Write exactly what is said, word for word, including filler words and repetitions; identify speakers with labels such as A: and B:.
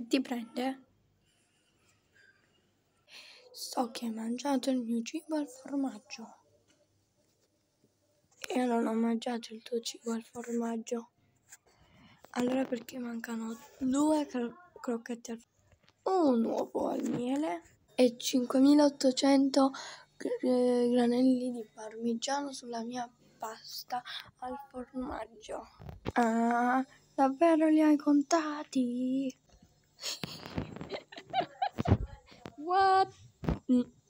A: Che ti prende? So che hai mangiato il mio cibo al formaggio. Io non ho mangiato il tuo cibo al formaggio. Allora perché mancano due cro- crocchette al formaggio, un uovo al miele e cinquemilaottocento gr- granelli di parmigiano sulla mia pasta al formaggio. Ah, davvero li hai contati? What?